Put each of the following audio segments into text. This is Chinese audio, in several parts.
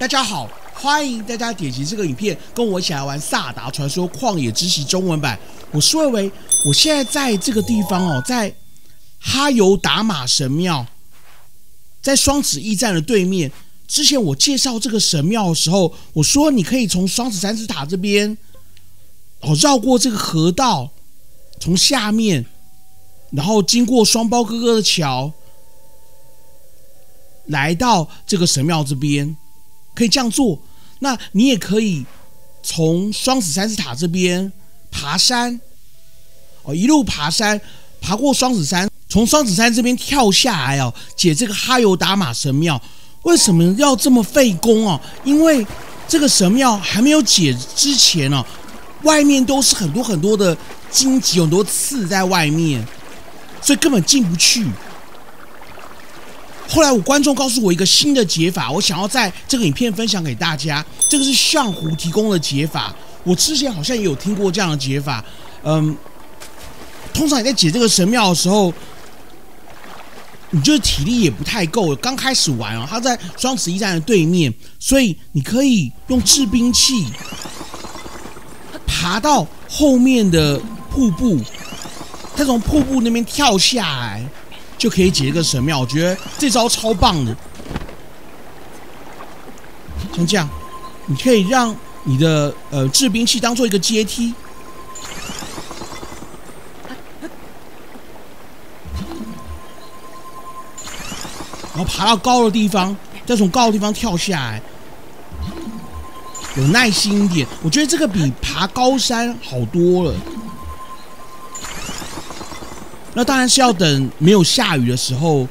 大家好，欢迎大家点击这个影片，跟我一起来玩《萨尔达传说：旷野之息》中文版。我是魏维，我现在在这个地方哦，在哈尤达玛神庙，在双子驿站的对面。之前我介绍这个神庙的时候，我说你可以从双子三之塔这边，绕过这个河道，从下面，然后经过双胞哥哥的桥，来到这个神庙这边。可以这样做，那你也可以从双子三之塔这边爬山，一路爬山，爬过双子山，从双子山这边跳下来解这个哈尤达玛神庙。为什么要这么费工因为这个神庙还没有解之前外面都是很多很多的荆棘，有很多刺在外面，所以根本进不去。后来我观众告诉我一个新的解法，我想要在这个影片分享给大家。这个是象湖提供的解法，我之前好像也有听过这样的解法。通常你在解这个神庙的时候，你就是体力也不太够，刚开始玩它在双子驿站的对面，所以你可以用制冰器爬到后面的瀑布，再从瀑布那边跳下来。就可以解这个神庙，我觉得这招超棒的。像这样，你可以让你的制冰器当做一个阶梯，然后爬到高的地方，再从高的地方跳下来。有耐心一点，我觉得这个比爬高山好多了。那当然是要等没有下雨的时候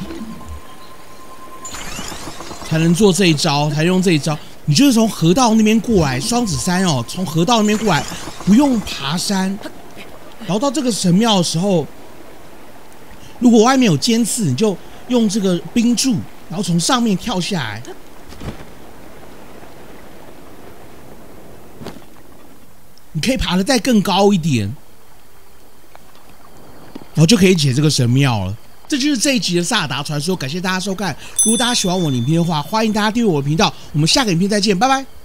才能做这一招，才用这一招。你就是从河道那边过来，双子山从河道那边过来，不用爬山，然后到这个神庙的时候，如果外面有尖刺，你就用这个冰柱，然后从上面跳下来。你可以爬得再更高一点。然后就可以解这个神庙了。这就是这一集的萨尔达传说，感谢大家收看。如果大家喜欢我的影片的话，欢迎大家订阅我的频道。我们下个影片再见，拜拜。